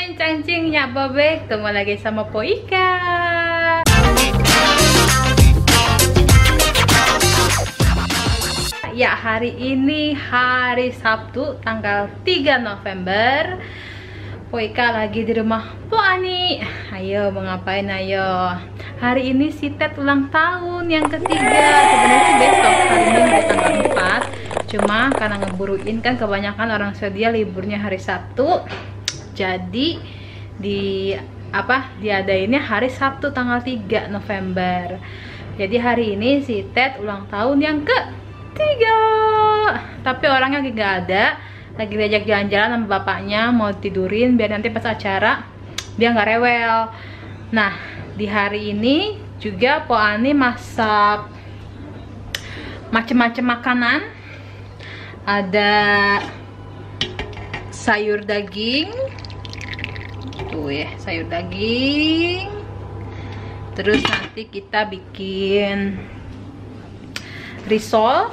Cing ya Bobek, ketemu lagi sama Po Ika. Ya, hari ini hari Sabtu tanggal 3 November. Po Ika lagi di rumah Po Ani. Ayo, mau ngapain ayo? Hari ini si Ted ulang tahun yang ketiga. Sebenarnya sih besok, hari Minggu tanggal 4. Cuma karena ngeburuin kan kebanyakan orang Swedia liburnya hari Sabtu. Jadi diadainnya hari Sabtu tanggal 3 November. Jadi hari ini si Ted ulang tahun yang ketiga. Tapi orangnya lagi nggak ada. Lagi diajak jalan-jalan sama bapaknya, mau tidurin biar nanti pas acara dia nggak rewel. Nah, di hari ini juga Po Ani masak macem-macem makanan. Ada sayur daging. Tuh ya, sayur daging. Terus nanti kita bikin risol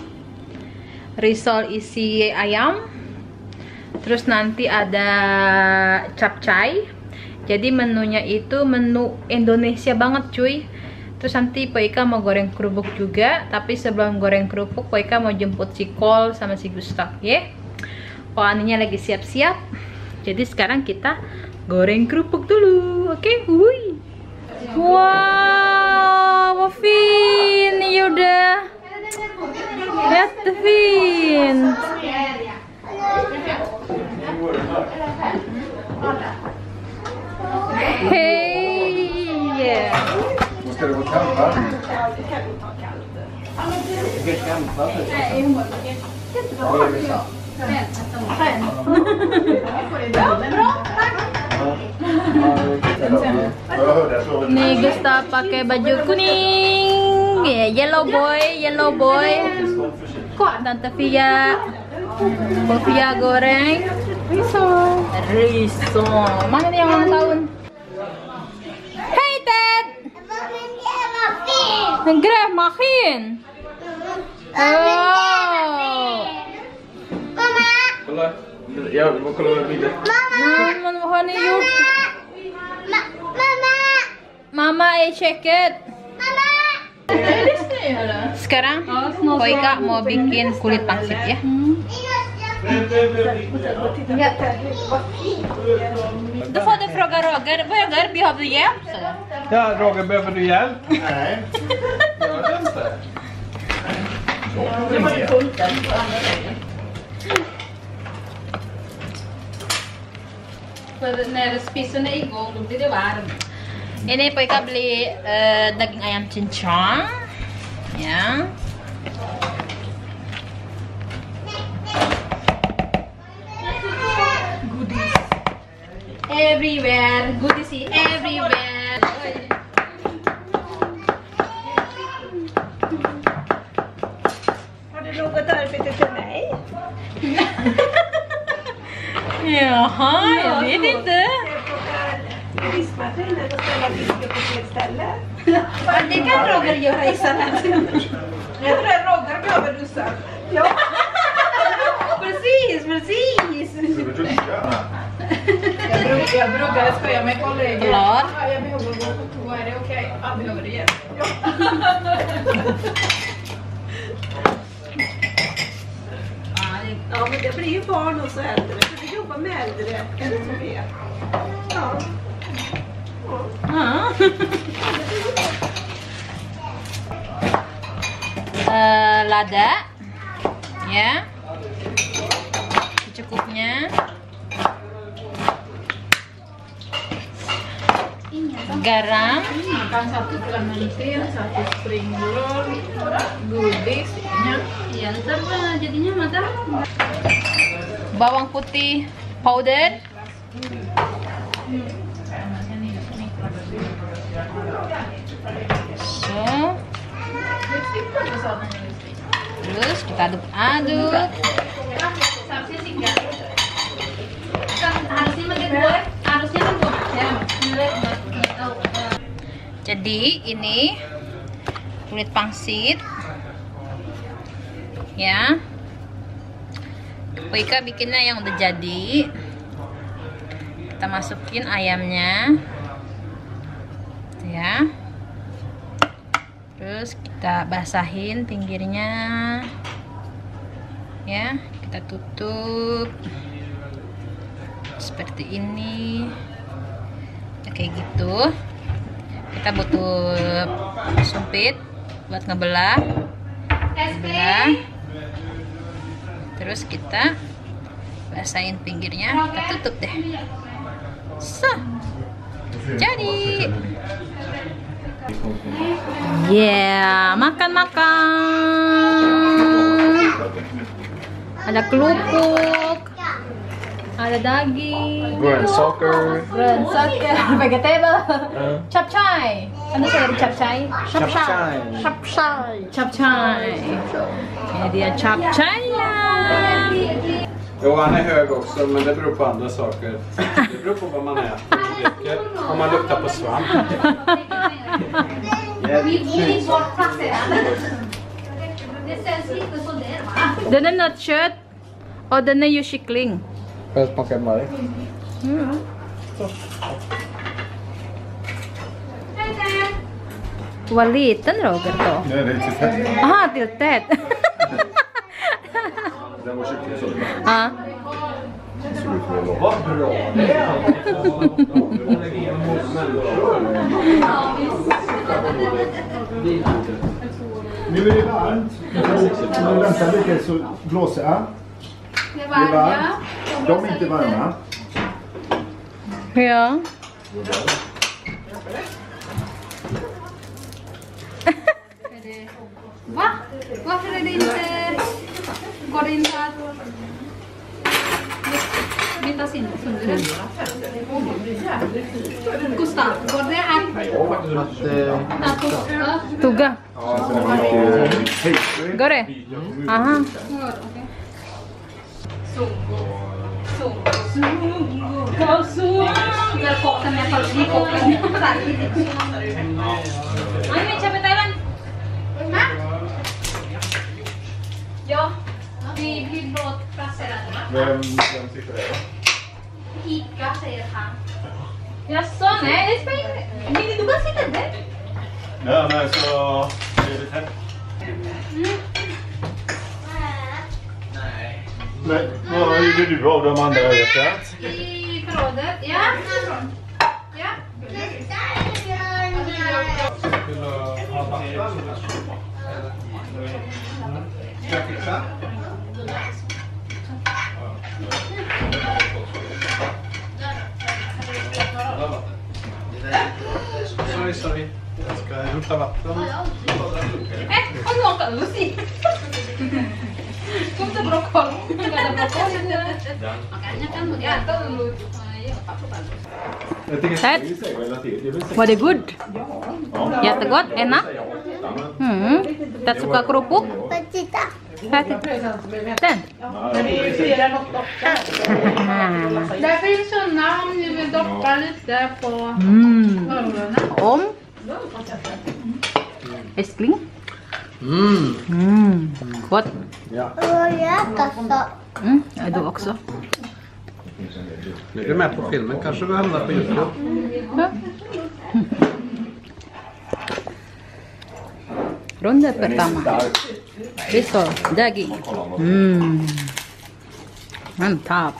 isi ayam. Terus nanti ada capcay. Jadi menunya itu menu Indonesia banget cuy. Terus nanti Po Ika mau goreng kerupuk juga. Tapi sebelum goreng kerupuk, Po Ika mau jemput si Kol sama si Gustav ya. Po Aninya lagi siap-siap. Jadi sekarang kita goreng kerupuk dulu. Oke, hui. Wow, vad fin ni gjorde. Jättefint. Hej. Ska det vara kallt va? Nih Gustav pakai baju kuning, ya yellow boy. Kok Tante Fia, goreng risol. Mana nih yang ulang tahun? Hey Ted, gräv maskin. Oh. Kolla. Ja, vi får kolla vad det blir. Men vad har ni gjort? Mama är checket. Sekarang Po Ika mau bikin kulit pangsit ya. Då får du fråga Roger. Roger, behöver du hjälp? Ja, Roger, behöver du hjälp? Nej. Gör det inte. Det var punkten på andra vägen. När spisen är igång då blir det varmt. Ini Po Ika beli daging ayam cincang ya. Goodies everywhere, goodies everywhere. Har du något arbete till mig? Jaha, jag vet inte. Diskmaskinen och ställa disken på fel ställe. Det kan Roger göra i sallad. Jag tror att Roger behöver dussa. Ja. Precis. Ska du duska? Jag brukar skoja med kollegor. Klart. Ja, jag behöver gå på toa. Är det okej? Ja, behöver du hjälp? Ja. Ja, men det blir ju barn och så äldre. För vi jobbar med äldre, eller så vet. Ja. Lada ya, secukupnya. Garam, Makan satu clementine, satu spring roll, goodies, ya ntar jadinya mata. Bawang putih powder, so terus kita aduk-aduk. Jadi ini kulit pangsit ya. Po Ika bikinnya yang udah jadi. kita masukin ayamnya ya, terus kita basahin pinggirnya ya, kita tutup seperti ini ya, kayak gitu. Kita butuh sumpit buat ngebelah, terus kita basahin pinggirnya, kita tutup deh. So, jadi makan. Ada kerupuk, ada daging, Grönsaker. vegetable, capcay. Ano sa'yo capcay? Capcay. Ini dia capcay ya. Jo, han är hög också, men det beror på andra saker. Det beror på vad man äter och dricker. Om man luktar på svamp. Den är nötkött och den är ju kyckling. Får jag smaka med dig? Vad liten Roger då. Nej, det är inte fett. Aha, tilltät. Den var kyckling så. Ja. Vad bra. Nu är det varmt. Nu väntar lite så blåser jag. Det är varmt. De är inte varma. Ja. Va? Varför är det inte... Går det inte att... Byta sönder den? Gustav, går det att... Tugga. Går det? Aha. Ja, vi blir båtplacerade. Vem sitter där då? Ica, säger han. Jaså, nej det spelar inte. Vill du bara sitta där? Ja, men så... Är det tätt? Men vad gjorde du av de andra rätten? I förrådet, ja. Ja. Ska jag fixa? Sorry. Jag ska hämta vatten. Kom nu, kan du se? Kom till broccoli. Enggak ada broccoli. Makanya kan mau diatur dulu. Ayo, Jag tycker Ted? det är relativt. Det vill säga. Var det good? Jättegott, enak. Ted suka kerupuk? Den. Det finns såna om ni vill doppa lite på öronen. Om. Eskling. Gott. Ja. Du också. Är du med på filmen? Kanske vi hamnar på YouTube. Ronde pertama. Risol, daging. Mantap.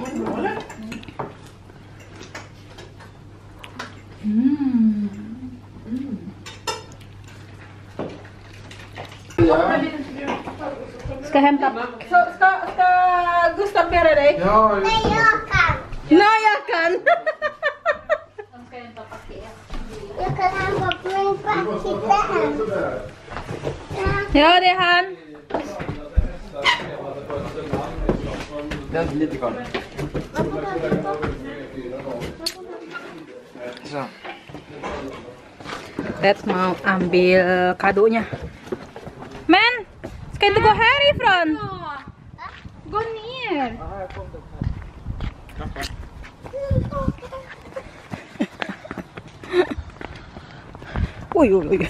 Ska hämta. Ska Gustav bära dig? Ja, Nej, jag kan. Jag kan ha på min paket. Ja, det är han. Den är lite kvar. Så. Ted mau ambil kadonya. Men, ska inte gå härifrån? Gå ner. Oj, oj, oj.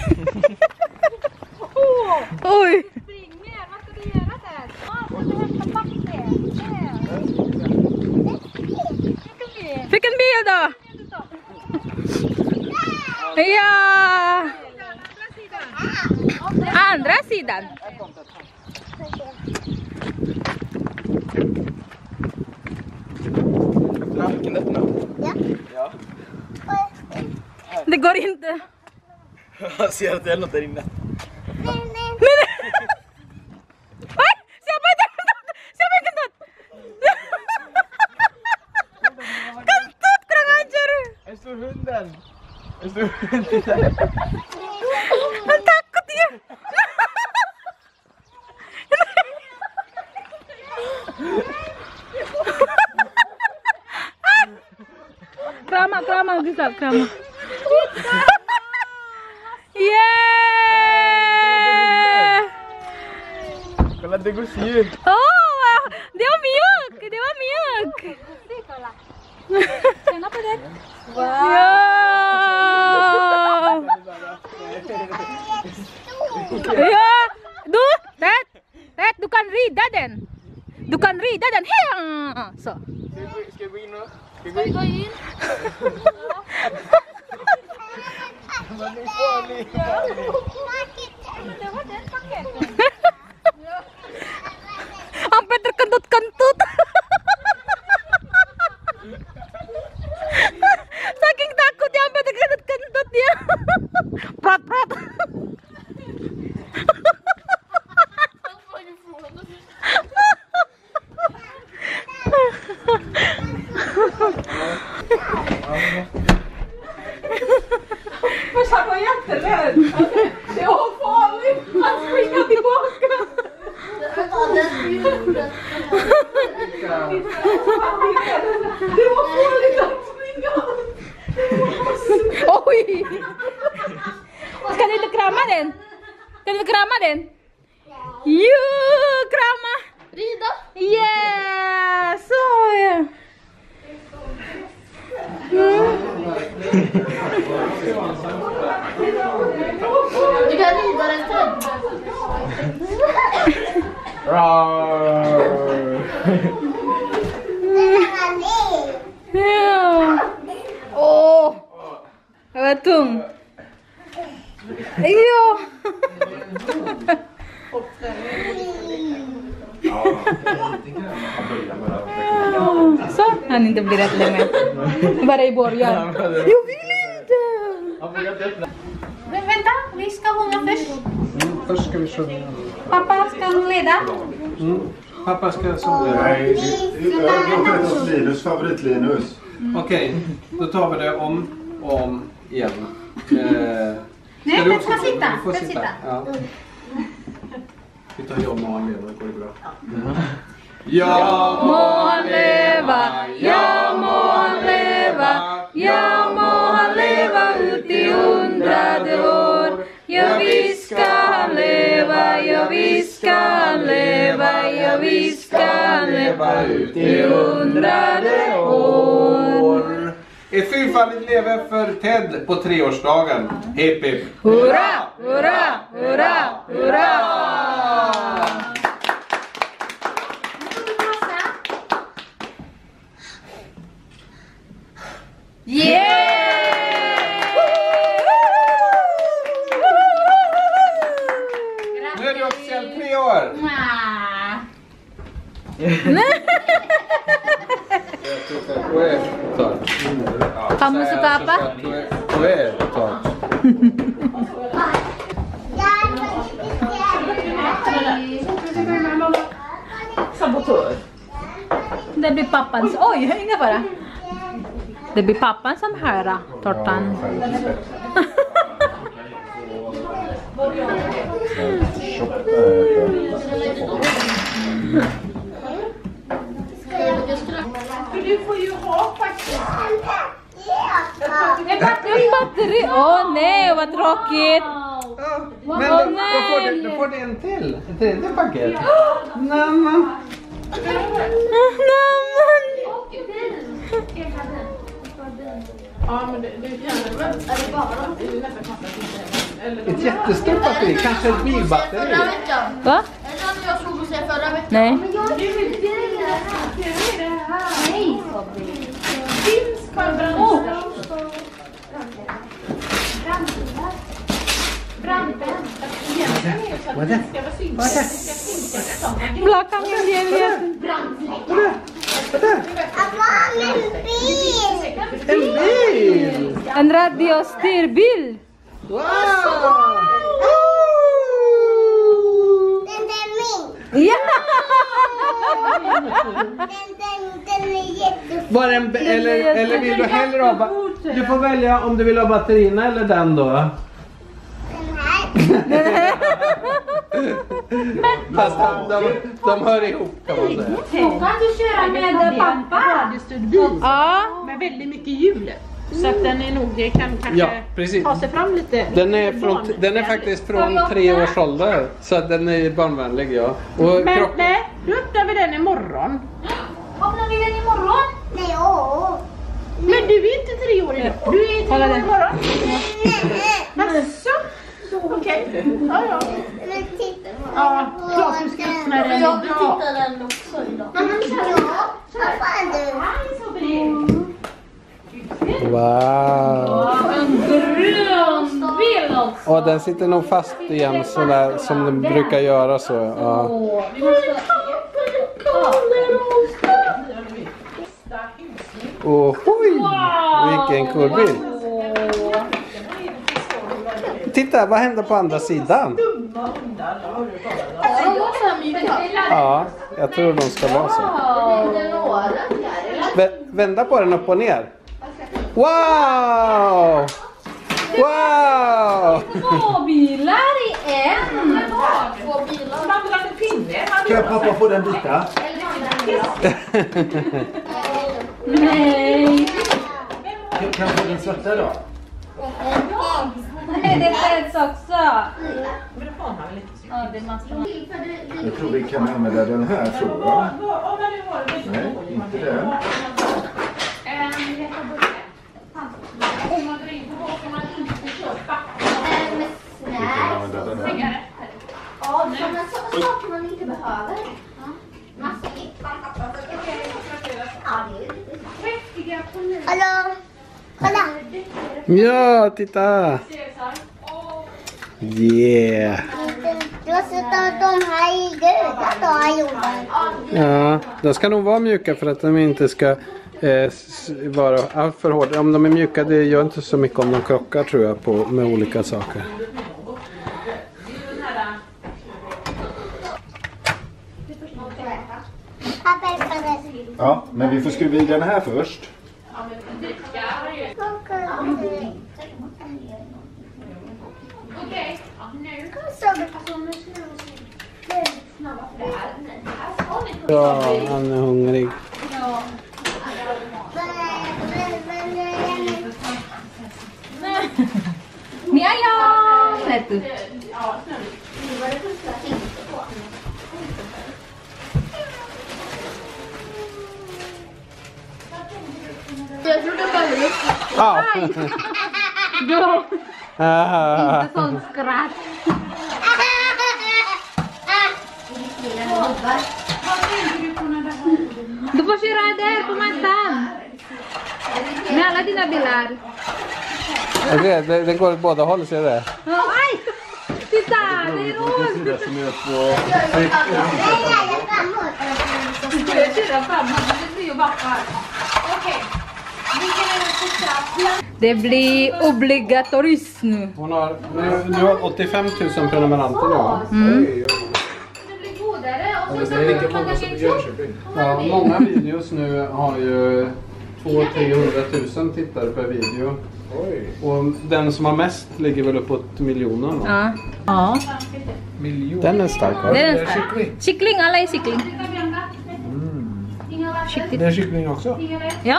Oj. Spring ner. Vad ska du göra där? Ska du hämta paket? Fick en bil. till då! Ja! Andra sidan. Vilken öppna? Ja. Det går inte. Jag ser att det är något där inne. Nej! Oj! Siapa itu kentut? Siapa yang kentut? Kentut, kurang ajar. En stor hunden. En stor hund där. Han takut dia. Krama, bisa krama. Yeah! Kolla, det går syr. Oh, det var mjuk. Känna på det. Wow. Ja, du kan rida den. Så. Ska vi gå in då? Ska vi gå in? Men det är farligt. Det var den paketen. Sampai terkentut-kentut. Saking takutnya sampai terkentut-kentut dia. Prat-prat. Men han var jätterädd. Det var farligt att springa tillbaka. Det var farligt att springa. Oj! Ska du inte krama den? Jo, krama! Rida. Yeah! Så ja! Du kan rida den själv. Ja. Åh! Det var tung. Ja. Så, han inte blir rätt länge. Bara i början. Jag vill inte. Men vänta, vi ska sjunga först. Först ska vi sjunga. Pappa ska leda. Pappa ska sjunga. Nej, jag har rätt Linus, favorit Linus. Okej, då tar vi det om igen. Nej, du den ska sitta. Du får Den sitta. sitta. Ja. Vi tar John och han lever, går det bra? Ja Må han leva, ja må han leva, ja må han leva ut i 100 år. Ja visst ska han leva, ja visst ska han leva, ja visst ska han leva ut i 100 år. Ett fyrfaldigt leve för Ted på 3-årsdagen. Hipp hipp. Hurra, hurra, hurra, hurra! Nu är du officiellt 3 år. Kamu suka apa? Sabotör. Det blir pappans. Oj, inga fara. Det blir pappan som höra tortan. Du får ju ha faktiskt. Ett batteri. Åh nej, vad tråkigt. Men då får du en till. Ett tredje paket. Nämen. Ja, men du kan väl. Eller bara. Det är nästan konstigt. Ett jättestort batteri. Kanske ett bilbatteri. Förra veckan. Va? Eller som jag såg och säga förra veckan. Nej. Nej, Finns kvar Vad är det? Belakangnya dia lihat. Apa ambil bil? En bil! En radiostyrbil. Wow! Den är min. Iya. Den är jättefin. Var en, eller vill du hellre ha... Du får välja om du vill ha batterierna eller den då. Den här. Fast de hör ihop kan man säga. Kan du köra med pappa? Ja. Med väldigt mycket hjul. Så att den är nog kan kanske Ja, precis. ta sig fram lite. Den är faktiskt från 3 års ålder. Så att den är barnvänlig, ja. Och Men nej, då öppnar vi den imorgon. Öppnar vi den imorgon? Nej, åh. Men du är inte 3 år idag. Du är 3 år imorgon. Asså? Okej. Ja. Men titta. Ja, klart du ska öppna den idag. den också idag. Ja, vad fan du. wow! En grön bil också. Och den sitter nog fast igen sådär som den brukar göra så. Ja. Vi måste... Och hoj! Vilken cool bil! Titta, vad händer på andra sidan? Ja, jag tror de ska vara så. Vända på den upp och ner. Wow! Wow! 2 bilar i en. Kan pappa få den vita? Nej. Kan jag få den svarta då? Nej, det finns också. Ja, det måste man. Jag tror vi kan använda den här, tror jag. Nej, inte den. Ja, sådana saker man inte behöver. Hallå? Kolla! Ja, titta! Yeah! Du har sett att de här är döda då, har jorden. Ja, de ska nog vara mjuka för att de inte ska vara allt för hårda. Om de är mjuka, det gör inte så mycket om de krockar tror jag med olika saker. Ja, men vi får skruva i den här först. Ja, han är hungrig. Mie ayam. Lihat tuh. Ja. Inte sån skratt. Du får köra där på mattan. Med alla dina bilar. Det går åt båda håll, ser du det? Aj! Titta, det är roligt. Det som är på... Ska jag köra framåt? Det blir ju backar. Okej. Det blir obligatoriskt nu. Hon har, du har 85 000 prenumeranter nu, va? Det blir godare. Och så Lika många som i Jönköping. Ja, många videos nu har ju 200-300 000 tittare per video. Oj. Och den som har mest ligger väl uppåt miljonen. Ja. Ja. Miljon. Den är stark, va? Det är en stark. Kyckling, alla är kyckling. Det är kyckling också. Ja.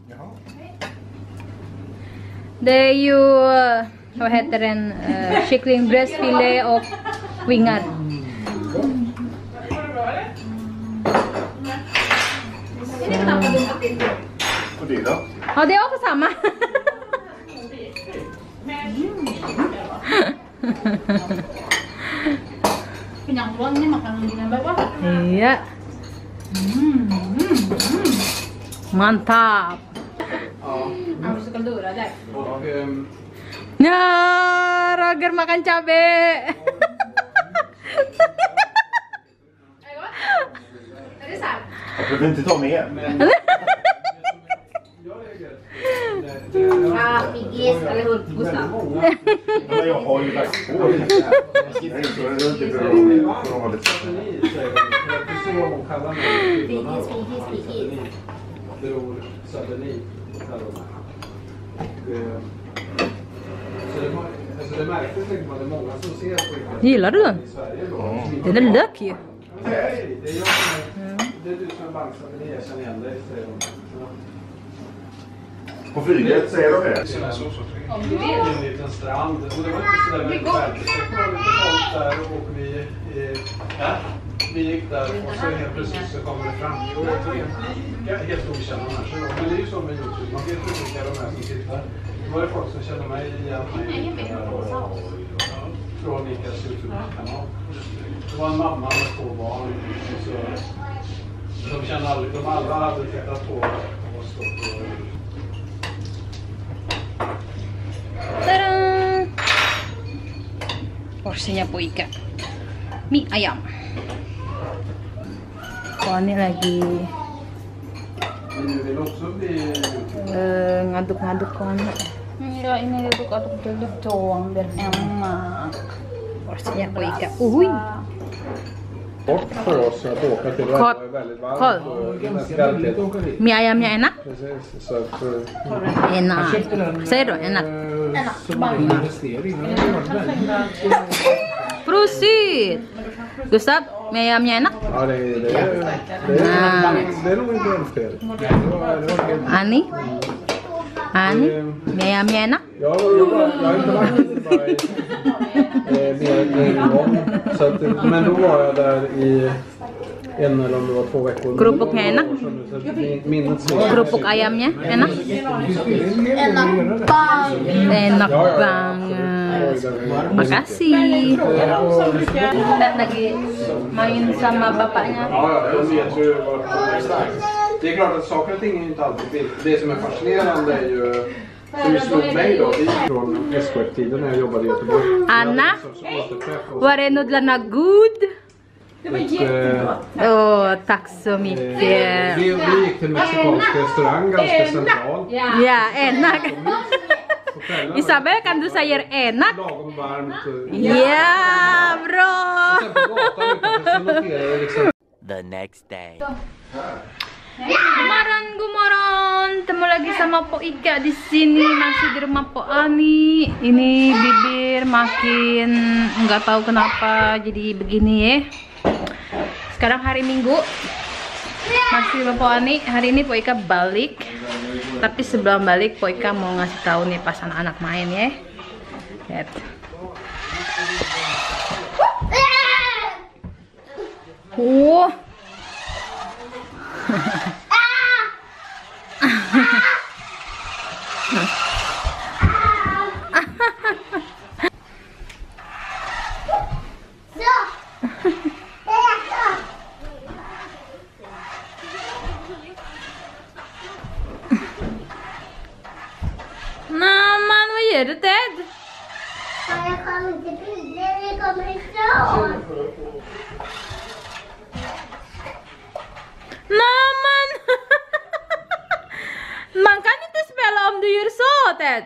Det är ju, vad heter den, kyckling, bröstfilé och vingar. Och det då? Ja, det är också samma. Penyangkuan ini makanan dengan bawah. Iya. Mantap. Harus kedua deh. Och, Nah, Roger makan cabe. Du vill inte ta med. Men jag har ju lagt på det. Det märktes liksom att det är många som ser på Gillar du den? Den är lök ju. Det är du som är banksatt, men jag känner igen dig, säger de. På flyget säger de det. Det är en liten strand, så det var inte sådär väldigt färdigt. Det var lite folk där och vi gick där och så helt plötsligt så kommer det fram. Och jag tog helt okända människor. Men det är ju så med YouTube, man vet inte vilka de är som tittar. Det var det folk som kände mig igen från Mikaels YouTube-kanal. Det var en mamma med 2 barn. Så de kände aldrig, de alla hade tittat på oss då. Tada! Porsinya Poika. Mie ayam. Oh, ini lagi ngaduk-ngaduk kan. Ya, ini aduk-aduk dulu doang biar enak. Porsinya Poika. Bort för oss att åka till det var väldigt varmt och mie ayamnya enak? Precis, så att Enak. Säg då, enak. Prosit! Gustav, mie ayamnya enak? ja, det är nog inte helt fel. Ani? Mie ayamnya enak? Jag har inte varit mer än en gång. Så att, men då var jag där i 1 eller om det var 2 veckor. Kerupuknya enak? Kerupuk ayamnya enak? Enak banget. Makasih. Lagi main sama bapaknya. Det är klart att saker och ting är inte alltid det som är fascinerande är ju som slog mig då från SKF-tiden när jag jobbade i Göteborg. Anna, var det nudlarna good? Tack så mycket. Vi gick till en mexikansk restaurang ganska centralt. Ja, enak. Isabel, kan du säga enak? Lagom varmt. Ja, bra. The next day. Gumoron. Temu lagi sama Po Ika di sini, masih di rumah Po Ani. Ini bibir makin nggak tahu kenapa jadi begini ya. Sekarang hari Minggu. Masih sama Po Ani. Hari ini Po Ika balik. Tapi sebelum balik Po Ika mau ngasih tahu nih pas anak-anak main ya. Lihat. Naman, vad gör du, Ted? Jag kommer inte bilder, jag kommer ifrån. Naman! Man kan inte spela om du gör så, Ted.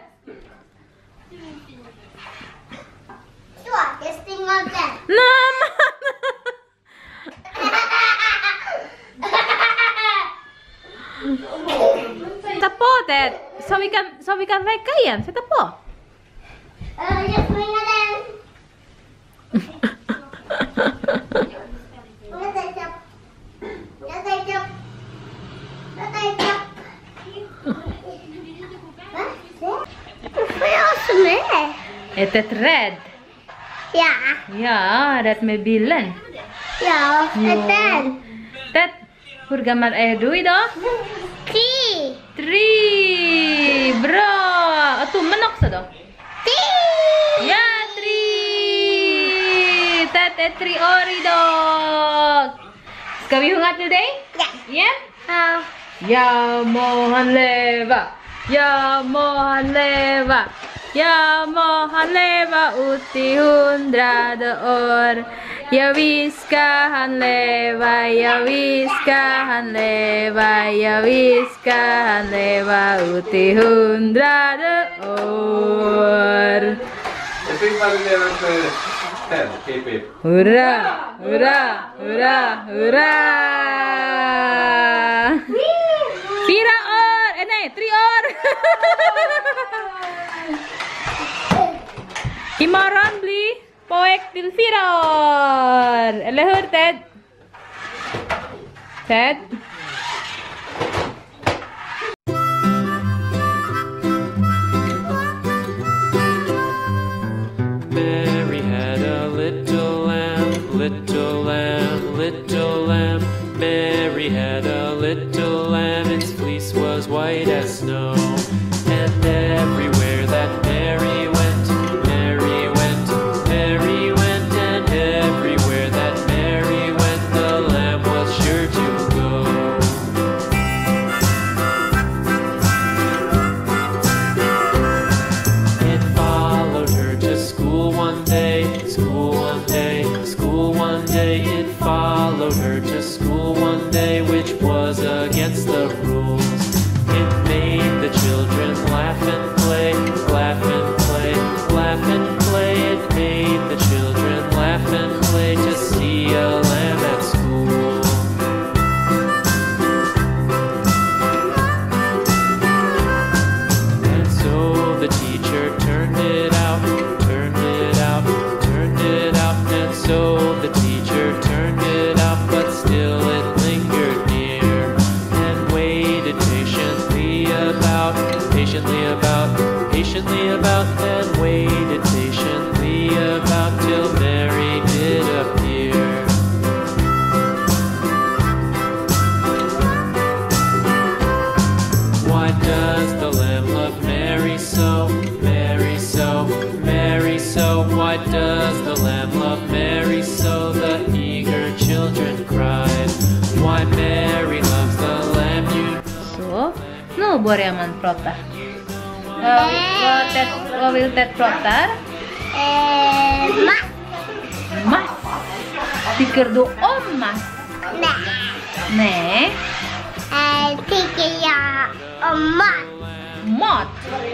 Så, jag stänger av den. Naman! Sätta på, Ted. Så vi kan räcka igen. Sätta på. Jag stänger den. Varför är jag så med? Är det rädd? Ja. Ja, rädd med bilen. Ja, den. Ted, hur gammal är du idag? 3! Bra! Och tummen också då? 3! Ja, 3! Ted är 3 år idag! Ska vi sjunga till dig? Ja. Ja? Ja. Ja må han leva! Ja må han leva! Ja må han leva ut i 100 år! Ja, vi ska han leva, ja, vi ska han leva, ja, vi ska han leva ut i 100 år. Jag fick bara leva för Ted, hip hip. Hurra, hurra, hurra, hurra! 4 år! Nej, 3 år! Imorgon blir poek till 4 år! Eller hur, Ted? Ted? Mary had a little lamb, little lamb, little lamb. Mary had a little lamb, its fleece was white as snow. And everywhere that Mary went, Mary went, Mary went. And everywhere that Mary went, the lamb was sure to go. It followed her to school one day, school one day, school one day. It followed her to school one day, which was against the rules. It made the children laugh and play, laugh and play, laugh and play. It made the children laugh and play to see a lamb at school. And so the teacher turned it out, turned it out, turned it out. And so the teacher turned it out, but still it lingered near and waited patiently about, patiently about, patiently about, and waited patiently about till Mary did appear. Why does the lamb love Mary so, Mary so, Mary so? Why does the lamb love Mary so? The eager children cried. Why Mary loves the lamb, you Så, nu börjar man prata. Vad vill Ted prata? Mass. Mass. Tycker du om mass? Nej. Tycker jag om mat. Mat.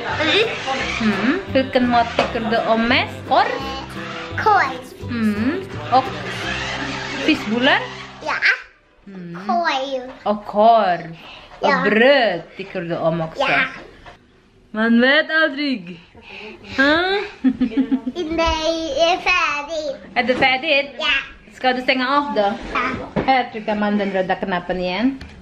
Vilken mat tycker du om mest? Korv? Korv. Och fiskbullar? Ja. Korv. Och korv. Och Ja. bröd tycker du om också. Ja. Man vet aldrig. Nej, är färdigt. Är det färdigt? Ja. Ska du stänga av då? Ja. Här trycker man den röda knappen igen.